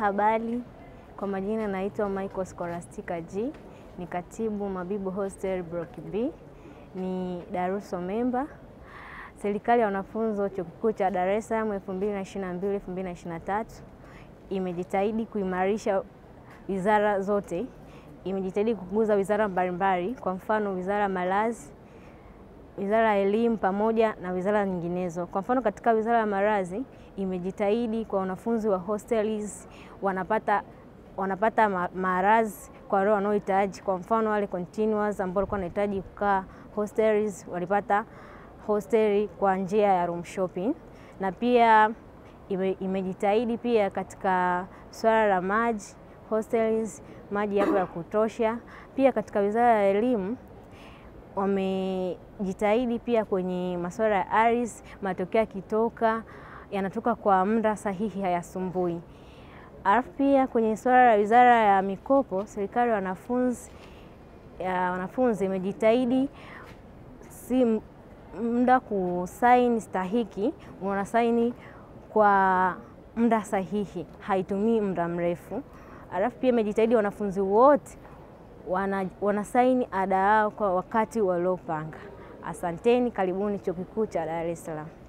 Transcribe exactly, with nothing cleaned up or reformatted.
Habari, kwa majina naitwa Michael Scholastika G, ni katibu mabibu Hostel Block B, ni daruso member. Serikali ya wanafunzi wa Chuo Kikuu cha Dar es Salaam elfu mbili na ishirini na mbili elfu mbili na ishirini na tatu imejitahidi kuimarisha wizara zote, imejitahidi kukuza wizara mbalimbali, kwa mfano wizara ya malazi, wizara ya elimu pamoja na wizara nyinginezo. Kwa mfano katika wizara ya malazi imejitahidi kwa wanafunzi wa hostels wanapata wanapata malazi kwa wale wanaohitaji. Kwa mfano wale continuous ambao walikuwa wanahitaji kukaa hostels walipata hosteli kwa njia ya room shopping. Na pia ime, imejitahidi pia katika swala la maji, hostels maji yapo ya kutosha. Pia katika wizara ya elimu wamejitahidi pia kwenye masuala ya ardhi, matokeo yakitoka yanatoka kwa muda sahihi, hayasumbui. Alafu pia kwenye swala la wizara ya mikopo, serikali ya wanafunzi ya wanafunzi imejitahidi si muda kusaini stahiki, unasaini kwa muda sahihi, haitumii muda mrefu. Alafu pia imejitahidi wanafunzi wote wana wanasaini ada yao kwa wakati waliopanga. Asanteni, karibuni Chuo Kikuu cha Dar es Salaam.